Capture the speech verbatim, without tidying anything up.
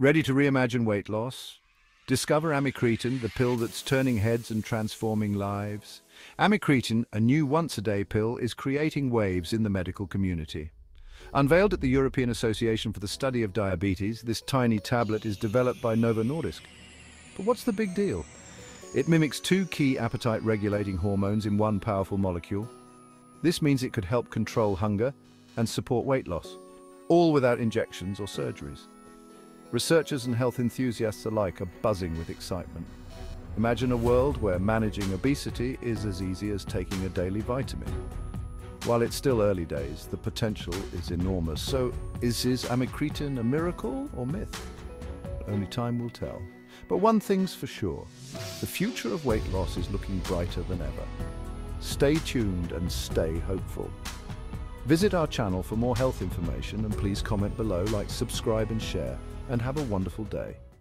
Ready to reimagine weight loss? Discover Amycretin, the pill that's turning heads and transforming lives. Amycretin, a new once-a-day pill, is creating waves in the medical community. Unveiled at the European Association for the Study of Diabetes, this tiny tablet is developed by Novo Nordisk. But what's the big deal? It mimics two key appetite-regulating hormones in one powerful molecule. This means it could help control hunger and support weight loss, all without injections or surgeries. Researchers and health enthusiasts alike are buzzing with excitement. Imagine a world where managing obesity is as easy as taking a daily vitamin. While it's still early days, the potential is enormous. So, is his Amycretin a miracle or myth? Only time will tell. But one thing's for sure, the future of weight loss is looking brighter than ever. Stay tuned and stay hopeful. Visit our channel for more health information, and please comment below, like, subscribe and share, and have a wonderful day.